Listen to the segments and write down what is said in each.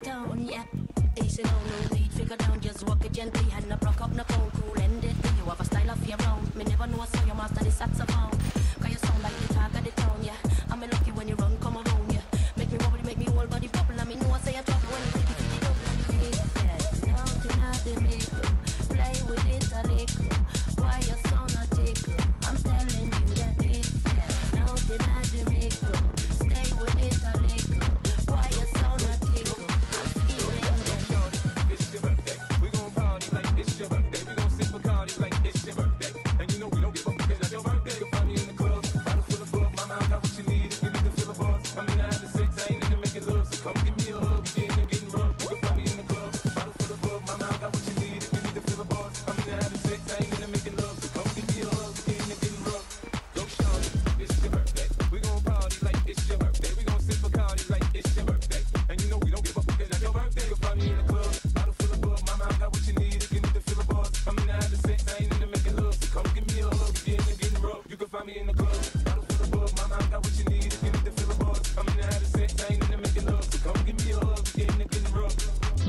down, yeah. Easy now, no need figure down, just walk it gently and no block up, no phone, cool ended. You have a style of your own, me never know so your master the saxophone. Cause you sound like the talk of the town, yeah. I'm lucky when you run, come around, yeah. Make me wobble, make me whole body bubble, and me know I say I drop when you take it up. Yeah, something out the middle, play with it a little. Why you sound a tickle? I'm telling you that it's something out the middle, stay with it a little. Why you sound a tickle? It's your birthday. We gon' party like it's your birthday. We gon' sip Bacardi like it's your birthday. And you know we don't give up because it's your birthday. You'll find me in the club, bottle full of bug. My mind got what you need if you need to feel a buzz. I'm in the having sex, I ain't into making love. So come give me a hug, you getting getting rough. You can find me in the club, bottle full of bug. My mind got what you need if you need to feel a buzz. I'm in the having sex, I ain't into making love. So come give me a hug, you getting getting rough. Go shawty, it's your birthday. We gon' party like it's your birthday. We gon' sip Bacardi like it's your birthday. And you know we don't give up because it's your birthday. You'll find me in the club, bottle full of bug. My mind got what you need if you need to feel a buzz. I'm in the having sex, I ain't into making love. So come give me a hug, you getting rough. You can find me in the club, bottle full of bug. My mind got what you need if you need to feel a buzz. I'm in the having sex, I ain't into making love. So come give me a hug, you getting rough.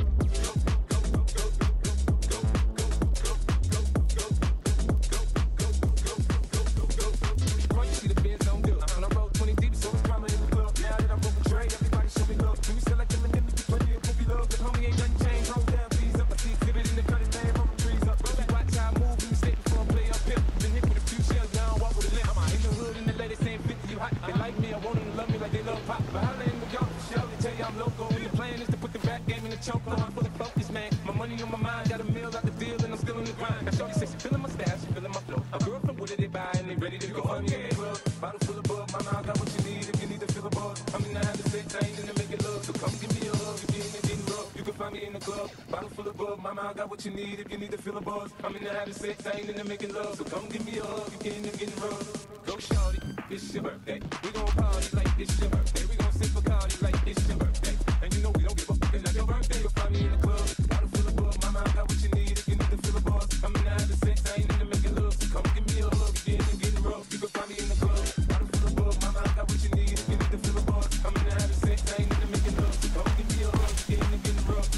You see the Benz on bill. When I roll 20 deep, so it's drama in the club. Now that I'm broken trade, everybody show me love. Do we sell like them and them? You plenty of movie love. The homie ain't nothing changed. Roll down, please up. I see exhibit in the cutting man, roll the trees up. You watch how I move, you mistake before I play up here. Been hit with a few shells, now I walk with a limp. I'm in the hood and the ladies saying 50, you hot. They like me, I want them to love me like they love pop. But holla in the York, show, they tell you I'm local. And the plan is to put the rap game in the choke. I'm fully focused, man. My money on my mind, got a meal out the deal, and I'm still in the grind. Now shorty says she feeling my style, she feeling my flow. A girl from Wooded, they buy and they ready to go on me in the club. Bottle full of bug, my mind got what you need if you need to feel a buzz. I'm in the having sex, I ain't into making love. So come give me a hug, if you're getting rough. You can find me in the club, bottle full of bug, my mind got what you need if you need to feel a buzz. I'm in the having sex, I ain't into making love. So come give me a hug, if you're getting rough. Go shorty, it's your birthday. We gon' party like it's your birthday. We gon' sip Bacardi like it's your birthday. And you know we don't give up because it's your birthday. You'll find me in the club, bottle full of bug, my mind got what you need if you need to feel a buzz. I'm in the having sex, I ain't into making love. So come give me a hug, if you're getting rough. You can find me in the club, bottle full of bug, my mind got what you need if you need to feel a buzz. I'm in the having sex, I ain't into making love. So come give me a hug, if you're getting rough.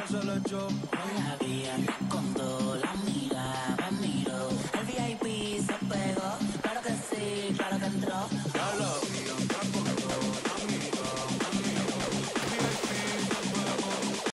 solo yo. La vi, anda con dos, la miro.